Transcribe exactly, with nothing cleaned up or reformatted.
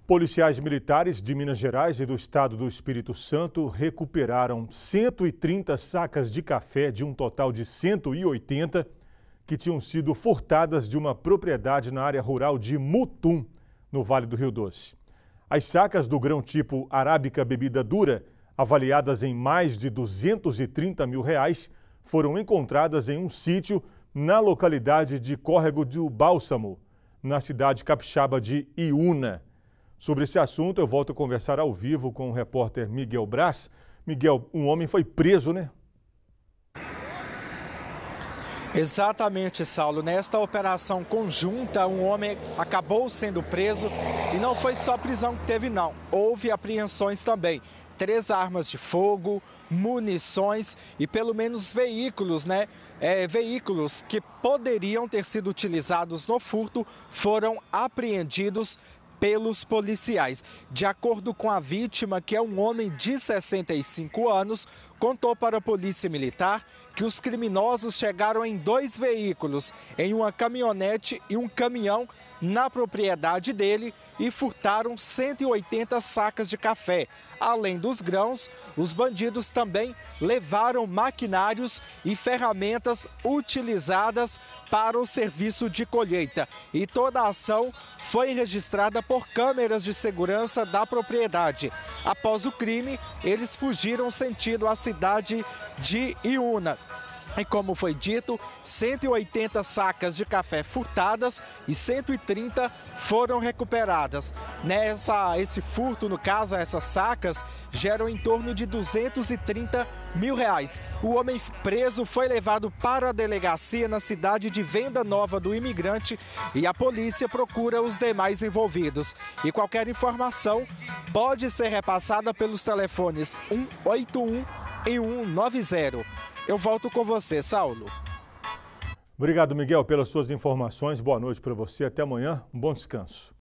Policiais militares de Minas Gerais e do estado do Espírito Santo recuperaram cento e trinta sacas de café de um total de cento e oitenta que tinham sido furtadas de uma propriedade na área rural de Mutum, no Vale do Rio Doce. As sacas do grão tipo arábica bebida dura, avaliadas em mais de duzentos e trinta mil reais, foram encontradas em um sítio na localidade de Córrego do Bálsamo, na cidade capixaba de Iúna. Sobre esse assunto, eu volto a conversar ao vivo com o repórter Miguel Braz. Miguel, um homem foi preso, né? Exatamente, Saulo. Nesta operação conjunta, um homem acabou sendo preso e não foi só prisão que teve, não. Houve apreensões também. Três armas de fogo, munições e pelo menos veículos, né? É, veículos que poderiam ter sido utilizados no furto foram apreendidos pelos policiais. De acordo com a vítima, que é um homem de sessenta e cinco anos, contou para a Polícia Militar que os criminosos chegaram em dois veículos, em uma caminhonete e um caminhão, na propriedade dele e furtaram cento e oitenta sacas de café. Além dos grãos, os bandidos também levaram maquinários e ferramentas utilizadas para o serviço de colheita. E toda a ação foi registrada por câmeras de segurança da propriedade. Após o crime, eles fugiram sentido a cidade de Iúna. E como foi dito, cento e oitenta sacas de café furtadas e cento e trinta foram recuperadas. Nessa, esse furto, no caso, essas sacas, geram em torno de duzentos e trinta mil reais. O homem preso foi levado para a delegacia na cidade de Venda Nova do Imigrante e a polícia procura os demais envolvidos. E qualquer informação pode ser repassada pelos telefones um oito um e um nove zero. Eu volto com você, Saulo. Obrigado, Miguel, pelas suas informações. Boa noite para você. Até amanhã. Um bom descanso.